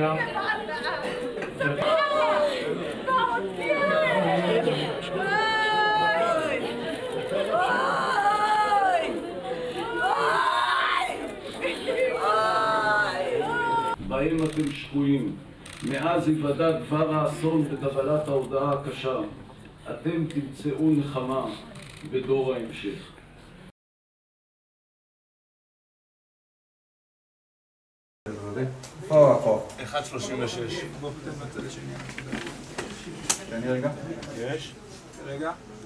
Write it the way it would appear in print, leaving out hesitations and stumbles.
גם. בהם אתם שקועים. מאז היוודע דבר האסון וקבלת ההודעה הקשה, אתם תמצאו נחמה בדור ההמשך. פה החוק. 1.36. תן לי רגע. יש? רגע.